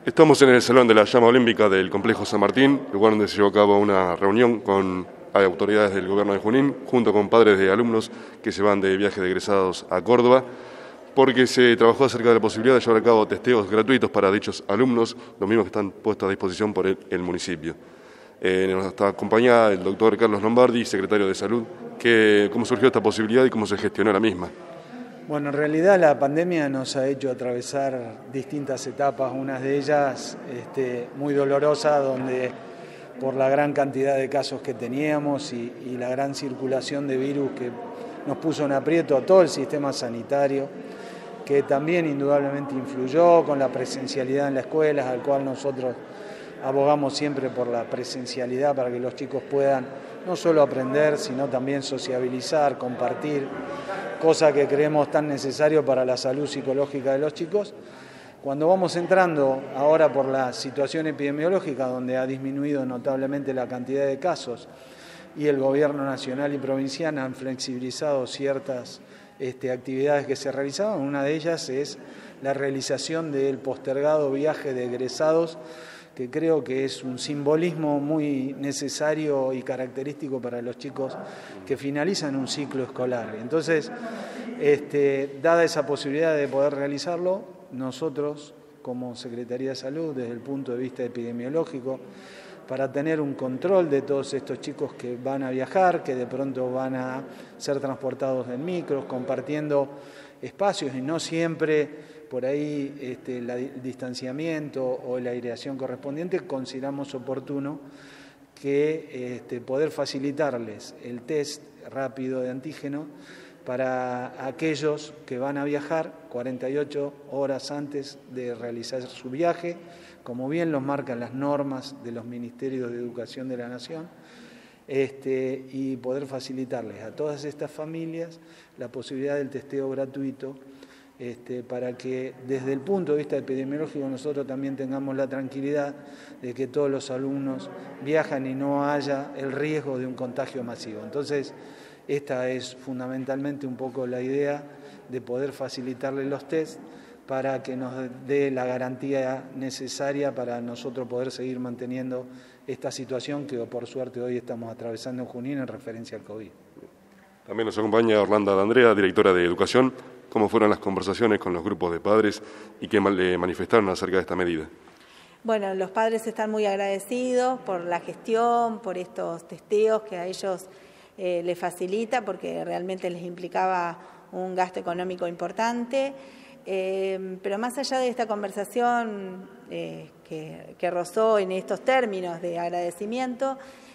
Estamos en el Salón de la Llama Olímpica del Complejo San Martín, lugar donde se llevó a cabo una reunión con autoridades del gobierno de Junín, junto con padres de alumnos que se van de viaje de egresados a Córdoba, porque se trabajó acerca de la posibilidad de llevar a cabo testeos gratuitos para dichos alumnos, los mismos que están puestos a disposición por el municipio. Nos está acompañada el doctor Carlos Lombardi, secretario de Salud. ¿Cómo surgió esta posibilidad y cómo se gestionó la misma? Bueno, en realidad la pandemia nos ha hecho atravesar distintas etapas, una de ellas muy dolorosa, donde por la gran cantidad de casos que teníamos y la gran circulación de virus que nos puso en aprieto a todo el sistema sanitario, que también indudablemente influyó con la presencialidad en las escuelas, al cual nosotros abogamos siempre por la presencialidad para que los chicos puedan no solo aprender, sino también sociabilizar, compartir, cosa que creemos tan necesario para la salud psicológica de los chicos. Cuando vamos entrando ahora por la situación epidemiológica, donde ha disminuido notablemente la cantidad de casos y el gobierno nacional y provincial han flexibilizado ciertas actividades que se realizaban, una de ellas es la realización del postergado viaje de egresados, que creo que es un simbolismo muy necesario y característico para los chicos que finalizan un ciclo escolar. Entonces, dada esa posibilidad de poder realizarlo, nosotros, como Secretaría de Salud, desde el punto de vista epidemiológico, para tener un control de todos estos chicos que van a viajar, que de pronto van a ser transportados en micros, compartiendo espacios y no siempre por ahí el distanciamiento o la aireación correspondiente, consideramos oportuno que poder facilitarles el test rápido de antígeno para aquellos que van a viajar 48 horas antes de realizar su viaje, como bien los marcan las normas de los Ministerios de Educación de la Nación, y poder facilitarles a todas estas familias la posibilidad del testeo gratuito, para que desde el punto de vista epidemiológico nosotros también tengamos la tranquilidad de que todos los alumnos viajan y no haya el riesgo de un contagio masivo. Entonces, esta es fundamentalmente un poco la idea de poder facilitarles los test para que nos dé la garantía necesaria para nosotros poder seguir manteniendo esta situación que por suerte hoy estamos atravesando en Junín en referencia al COVID. También nos acompaña Orlando D'Andrea, directora de Educación. ¿Cómo fueron las conversaciones con los grupos de padres y qué le manifestaron acerca de esta medida? Bueno, los padres están muy agradecidos por la gestión, por estos testeos que a ellos les facilita, porque realmente les implicaba un gasto económico importante. Pero más allá de esta conversación que rozó en estos términos de agradecimiento,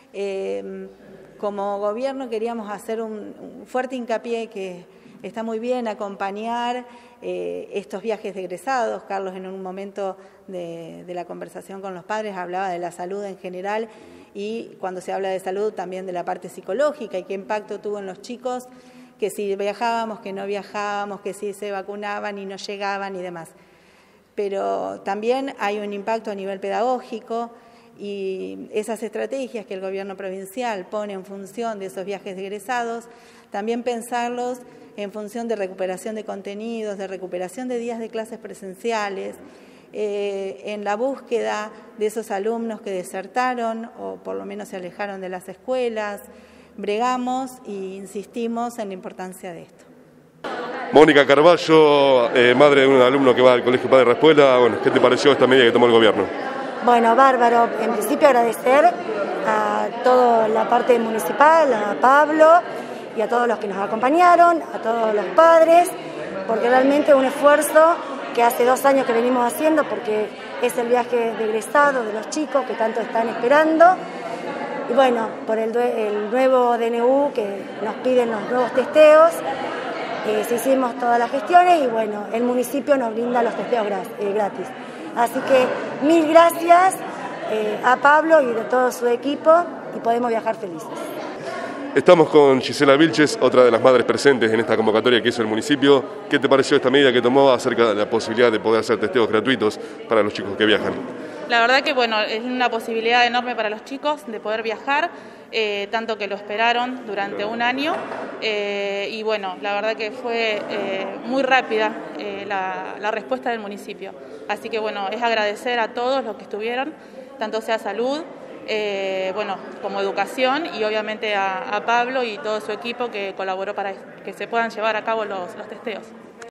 como gobierno queríamos hacer un fuerte hincapié que está muy bien acompañar estos viajes de egresados. Carlos, en un momento de la conversación con los padres, hablaba de la salud en general y cuando se habla de salud también de la parte psicológica y qué impacto tuvo en los chicos, que si viajábamos, que no viajábamos, que si se vacunaban y no llegaban y demás. Pero también hay un impacto a nivel pedagógico y esas estrategias que el gobierno provincial pone en función de esos viajes de egresados, también pensarlos en función de recuperación de contenidos, de recuperación de días de clases presenciales, en la búsqueda de esos alumnos que desertaron o por lo menos se alejaron de las escuelas. Bregamos e insistimos en la importancia de esto. Mónica Carballo, madre de un alumno que va al Colegio Padre Raspuela, ¿qué te pareció esta medida que tomó el gobierno? Bueno, bárbaro. En principio agradecer a toda la parte municipal, a Pablo y a todos los que nos acompañaron, a todos los padres, porque realmente es un esfuerzo que hace 2 años que venimos haciendo, porque es el viaje de egresado de los chicos que tanto están esperando. Y bueno, por el nuevo DNU que nos piden los nuevos testeos, se hicimos todas las gestiones y bueno, el municipio nos brinda los testeos gratis. Así que 1000 gracias a Pablo y de todo su equipo y podemos viajar felices. Estamos con Gisela Vilches, otra de las madres presentes en esta convocatoria que hizo el municipio. ¿Qué te pareció esta medida que tomó acerca de la posibilidad de poder hacer testeos gratuitos para los chicos que viajan? La verdad que bueno, es una posibilidad enorme para los chicos de poder viajar. tanto que lo esperaron durante un año, y bueno, la verdad que fue muy rápida la respuesta del municipio. Así que bueno, es agradecer a todos los que estuvieron, tanto sea salud, bueno, como educación, y obviamente a Pablo y todo su equipo que colaboró para que se puedan llevar a cabo los testeos.